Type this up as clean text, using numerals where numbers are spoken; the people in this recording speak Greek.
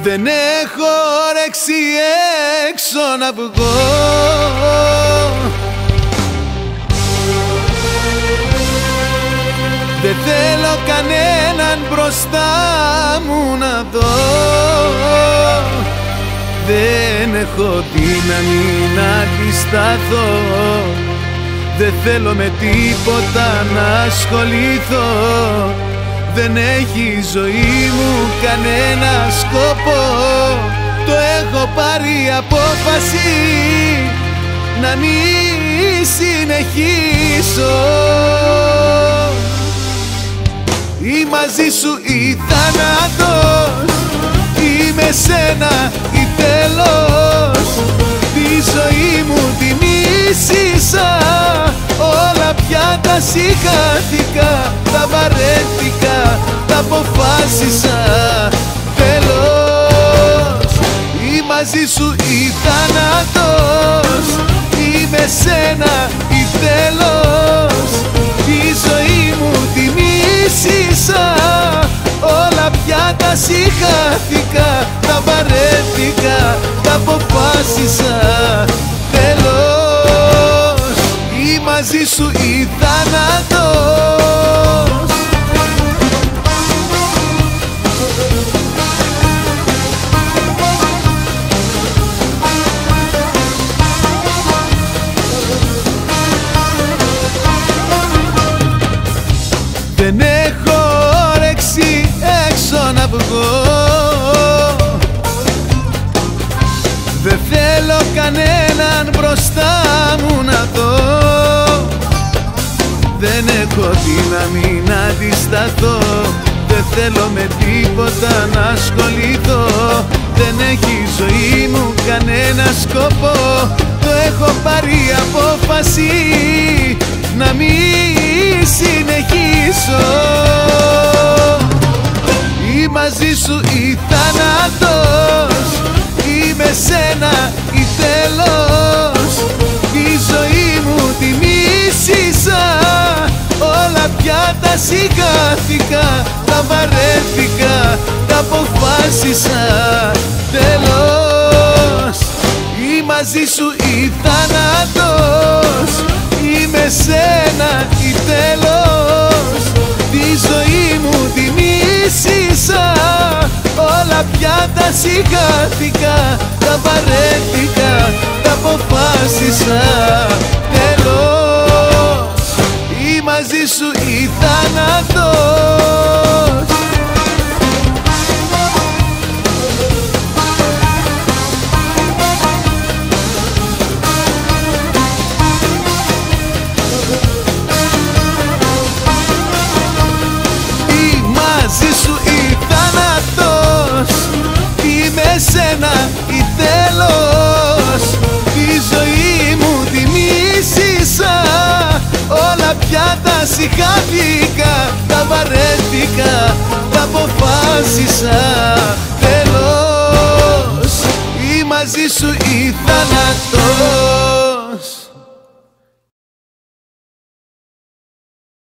Δεν έχω όρεξη έξω να βγω, δεν θέλω κανέναν μπροστά μου να δω. Δεν έχω δύναμη να αντισταθώ, δεν θέλω με τίποτα να ασχοληθώ. Δεν έχει η ζωή μου κανένα σκοπό, το έχω πάρει απόφαση να μην συνεχίσω. Ή μαζί σου ή θάνατος, ή με σένα ή τέλος. Τη ζωή μου τη μίσησα, όλα πια τα συγχάθηκα, τα βαρέθηκα, τα αποφάσισα. Τέλος, ή μαζί σου ή θάνατος, ή με σένα ή τέλος. Τη ζωή μου τη μίσησα, όλα πια τα συγχάθηκα, τα βαρέθηκα, τα αποφάσισα. Τέλος, ή μαζί σου ή θάνατος. Δεν έχω όρεξη έξω να βγω, δεν θέλω κανέναν μπροστά μου να δω. Δεν έχω δύναμη να αντισταθώ, δεν θέλω με τίποτα να ασχοληθώ. Δεν έχει η ζωή μου κανένα σκοπό, το έχω πάρει απόφαση να μην συνεχίσω. Ή μαζί σου ή θάνατος, ή με σένα ή τέλος. Τη ζωή μου τη μίσησα, όλα πια τα συγχάθηκα, τα βαρέθηκα, τα αποφάσισα. Τέλος, ή μαζί σου ή θάνατος, ή με σένα ή τέλος. Τη ζωή μου τη μίσησα, όλα πια τα συγχάθηκα, τα βαρέθηκα, τα αποφάσισα. Τέλος, ή μαζί σου ή θάνατος. Μαζί σου ή θάνατος, ή με σένα ή τέλος. Τη ζωή μου τη μίσησα, όλα πια τα συγχάθηκα, τα βαρέθηκα, τα αποφάσισα. Τέλος, ή μαζί σου ή θάνατος.